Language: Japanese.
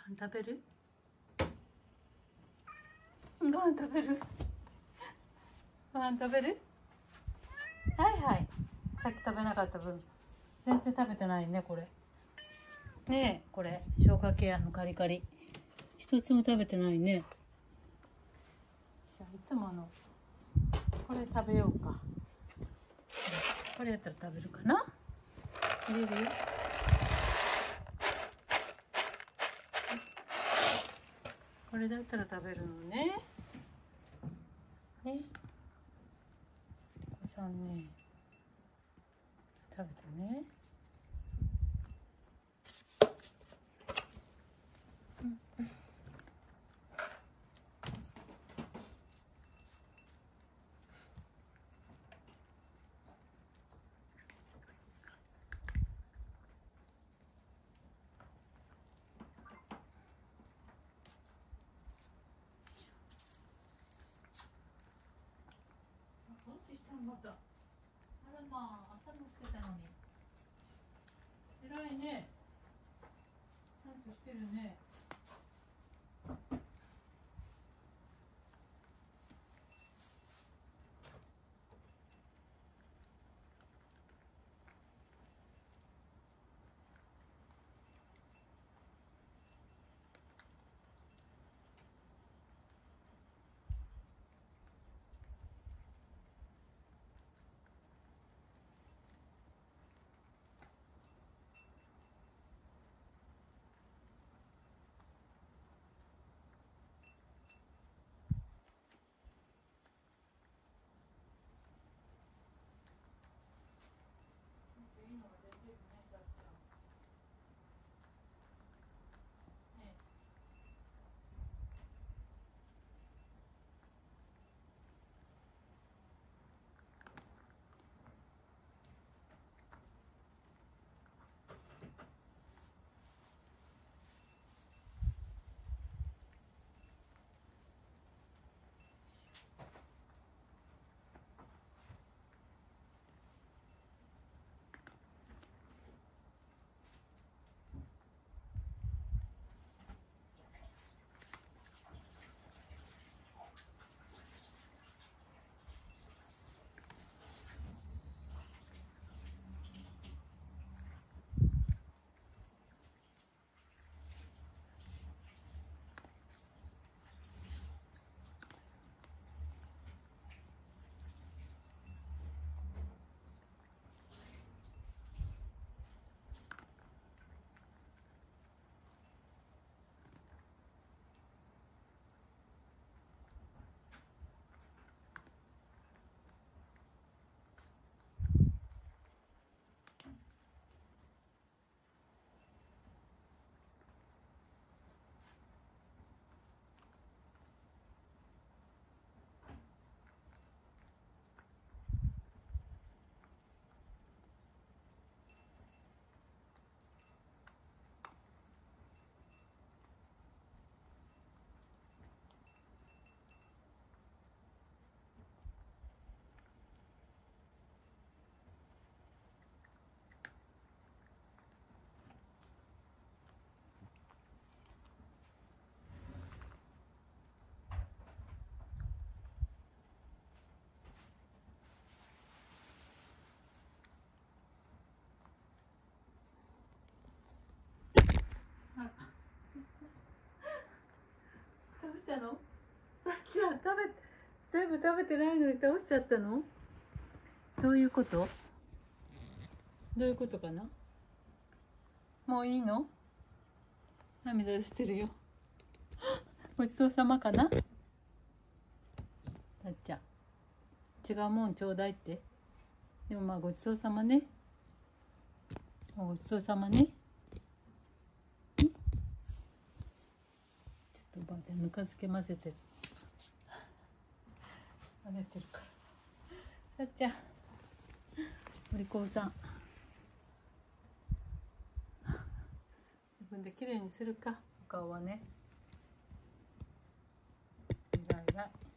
飯食べる？ご飯食べる？ご飯食べる？はいはい。さっき食べなかった分全然食べてないね。これねえ、これ消化ケアのカリカリ一つも食べてないね。じゃあいつものこれ食べようか。これやったら食べるかな。入れるよ。これだったら食べるのね。ね。お子さんね、食べてね。どうしてしたのまた。あらまあ、朝もしてたのに。偉いね。ちゃんとしてるね。いいのが出てるね、さっちゃん。ね。倒したの？さっちゃん全部食べてないのに倒しちゃったの？どういうこと？どういうことかな？もういいの？涙出てるよ。ごちそうさまかな？さっちゃん、違うもんちょうだいって。でもまあごちそうさまね。ごちそうさまね。ちょっとおばあちゃんぬか漬け混ぜて食べてるから。さっちゃん、お利口さん。自分できれいにするか、お顔はね。いらいら。